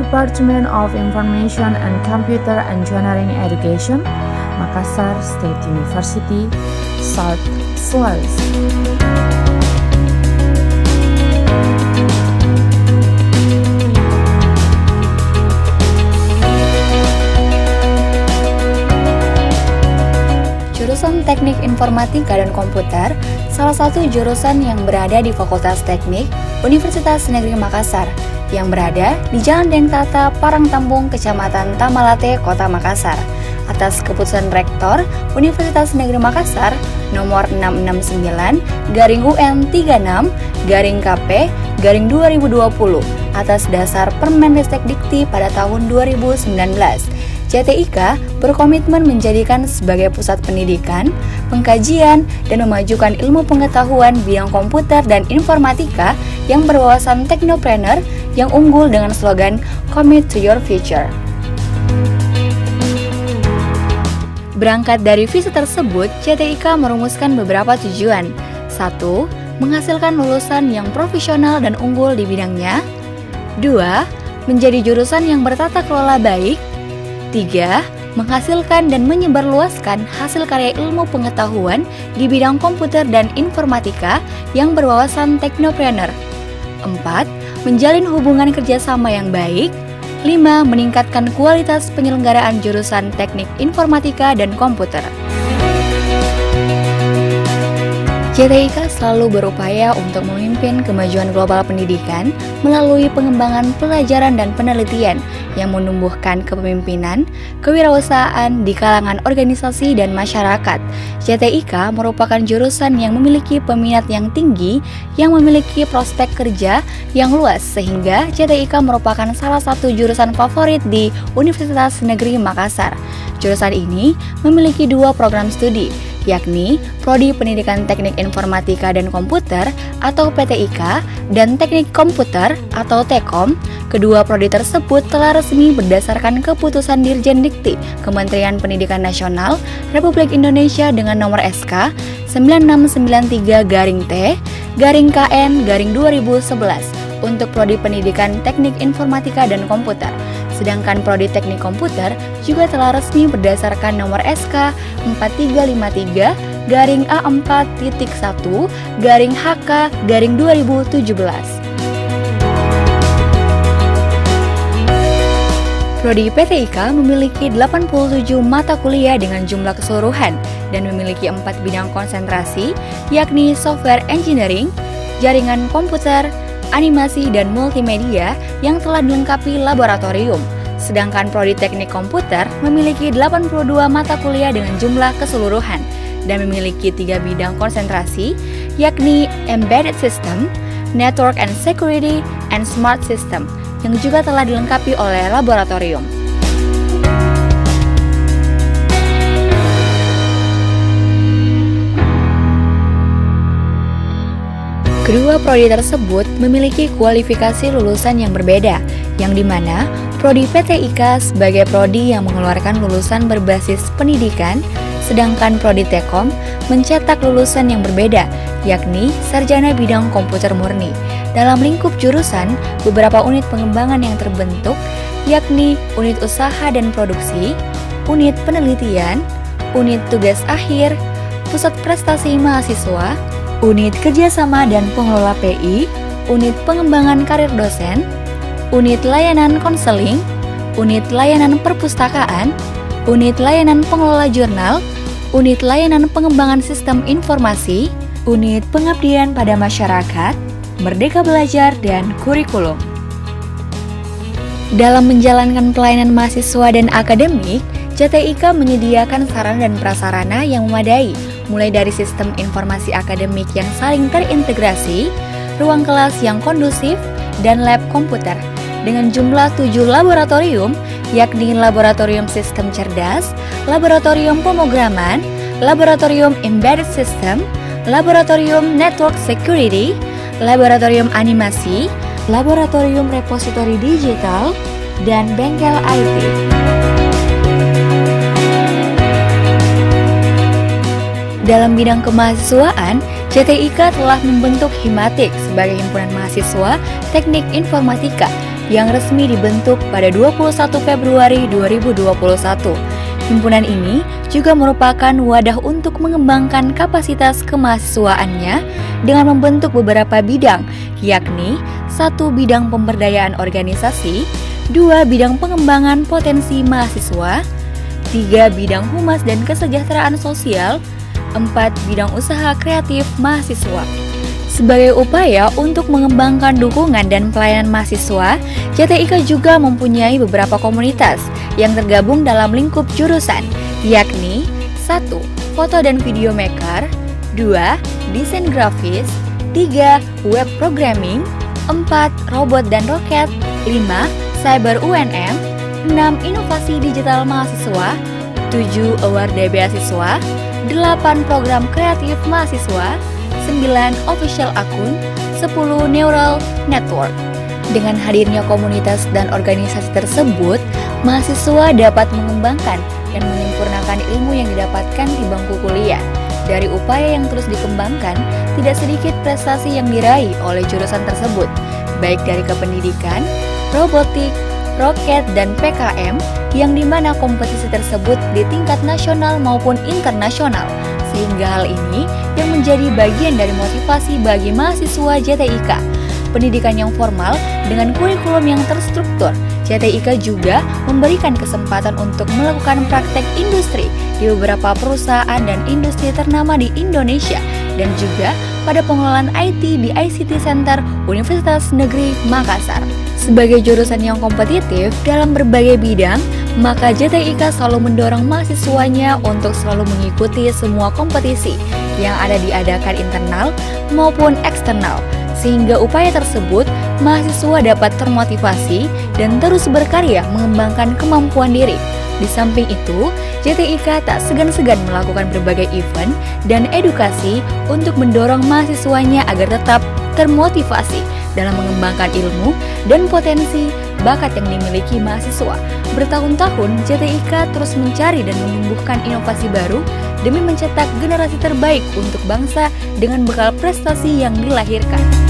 Department of Information and Computer Engineering Education, Makassar State University, South Sulawesi. Jurusan Teknik Informatika dan Komputer, salah satu jurusan yang berada di Fakultas Teknik Universitas Negeri Makassar, yang berada di Jalan Dengtata, Parangtambung, Kecamatan Tamalate, Kota Makassar, atas keputusan Rektor Universitas Negeri Makassar nomor 669/UN36/KP/2020 atas dasar Permendestek Dikti pada tahun 2019. JTIK berkomitmen menjadikan sebagai pusat pendidikan, pengkajian, dan memajukan ilmu pengetahuan bidang komputer dan informatika yang berwawasan teknopreneur yang unggul dengan slogan Commit to Your Future. Berangkat dari visi tersebut, JTIK merumuskan beberapa tujuan. 1. Menghasilkan lulusan yang profesional dan unggul di bidangnya. 2. Menjadi jurusan yang bertata kelola baik. 3. Menghasilkan dan menyebarluaskan hasil karya ilmu pengetahuan di bidang komputer dan informatika yang berwawasan teknopreneur. 4. Menjalin hubungan kerjasama yang baik. 5. Meningkatkan kualitas penyelenggaraan jurusan teknik informatika dan komputer. JTIK selalu berupaya untuk memimpin kemajuan global pendidikan melalui pengembangan pelajaran dan penelitian yang menumbuhkan kepemimpinan, kewirausahaan di kalangan organisasi dan masyarakat. JTIK merupakan jurusan yang memiliki peminat yang tinggi, yang memiliki prospek kerja yang luas, sehingga JTIK merupakan salah satu jurusan favorit di Universitas Negeri Makassar. Jurusan ini memiliki 2 program studi, yakni Prodi Pendidikan Teknik Informatika dan Komputer atau PTIK dan Teknik Komputer atau Tekom. Kedua prodi tersebut telah resmi berdasarkan keputusan Dirjen Dikti Kementerian Pendidikan Nasional Republik Indonesia dengan nomor SK 9693-T-KN-2011 untuk Prodi Pendidikan Teknik Informatika dan Komputer. Sedangkan Prodi Teknik Komputer juga telah resmi berdasarkan nomor SK 4353-A4.1-HK-2017. Prodi PTIK memiliki 87 mata kuliah dengan jumlah keseluruhan dan memiliki 4 bidang konsentrasi, yakni Software Engineering, Jaringan Komputer, Animasi, dan Multimedia yang telah dilengkapi laboratorium. Sedangkan Prodi Teknik Komputer memiliki 82 mata kuliah dengan jumlah keseluruhan dan memiliki 3 bidang konsentrasi, yakni Embedded System, Network and Security, and Smart System, yang juga telah dilengkapi oleh laboratorium. Kedua prodi tersebut memiliki kualifikasi lulusan yang berbeda, yang dimana Prodi PTIK sebagai prodi yang mengeluarkan lulusan berbasis pendidikan, sedangkan Prodi Tekom mencetak lulusan yang berbeda, yakni sarjana bidang komputer murni. Dalam lingkup jurusan, beberapa unit pengembangan yang terbentuk, yakni unit usaha dan produksi, unit penelitian, unit tugas akhir, pusat prestasi mahasiswa, unit kerjasama dan pengelola PI, unit pengembangan karir dosen, unit layanan konseling, unit layanan perpustakaan, unit layanan pengelola jurnal, unit layanan pengembangan sistem informasi, unit pengabdian pada masyarakat, Merdeka Belajar, dan kurikulum. Dalam menjalankan pelayanan mahasiswa dan akademik, JTIK menyediakan sarana dan prasarana yang memadai, mulai dari sistem informasi akademik yang saling terintegrasi, ruang kelas yang kondusif, dan lab komputer, dengan jumlah 7 laboratorium, yakni Laboratorium Sistem Cerdas, Laboratorium Pemrograman, Laboratorium Embedded System, Laboratorium Network Security, Laboratorium Animasi, Laboratorium Repositori Digital, dan Bengkel IT. Dalam bidang kemahasiswaan, JTIK telah membentuk Himatik sebagai himpunan mahasiswa teknik informatika yang resmi dibentuk pada 21 Februari 2021. Himpunan ini juga merupakan wadah untuk mengembangkan kapasitas kemahasiswaannya dengan membentuk beberapa bidang, yakni 1. Bidang pemberdayaan organisasi, 2. Bidang pengembangan potensi mahasiswa, 3. Bidang humas dan kesejahteraan sosial, 4. Bidang usaha kreatif mahasiswa. Sebagai upaya untuk mengembangkan dukungan dan pelayanan mahasiswa, JTIK juga mempunyai beberapa komunitas yang tergabung dalam lingkup jurusan, yakni 1. Foto dan video maker, 2. Desain grafis, 3. Web programming, 4. Robot dan roket, 5. Cyber UNM, 6. Inovasi digital mahasiswa, 7. Award beasiswa, 8. Program kreatif mahasiswa, 9. Official akun, 10. Neural network. Dengan hadirnya komunitas dan organisasi tersebut, mahasiswa dapat mengembangkan dan menyempurnakan ilmu yang didapatkan di bangku kuliah. Dari upaya yang terus dikembangkan, tidak sedikit prestasi yang diraih oleh jurusan tersebut, baik dari kependidikan, robotik, roket, dan PKM, yang dimana kompetisi tersebut di tingkat nasional maupun internasional. Sehingga hal ini yang menjadi bagian dari motivasi bagi mahasiswa JTIK. Pendidikan yang formal dengan kurikulum yang terstruktur, JTIK juga memberikan kesempatan untuk melakukan praktek industri di beberapa perusahaan dan industri ternama di Indonesia, dan juga pada pengelolaan IT di ICT Center Universitas Negeri Makassar. Sebagai jurusan yang kompetitif dalam berbagai bidang, maka JTIK selalu mendorong mahasiswanya untuk selalu mengikuti semua kompetisi yang ada diadakan internal maupun eksternal, sehingga upaya tersebut mahasiswa dapat termotivasi dan terus berkarya mengembangkan kemampuan diri. Di samping itu, JTIK tak segan-segan melakukan berbagai event dan edukasi untuk mendorong mahasiswanya agar tetap termotivasi dalam mengembangkan ilmu dan potensi bakat yang dimiliki mahasiswa. Bertahun-tahun, JTIK terus mencari dan menumbuhkan inovasi baru demi mencetak generasi terbaik untuk bangsa dengan bekal prestasi yang dilahirkan.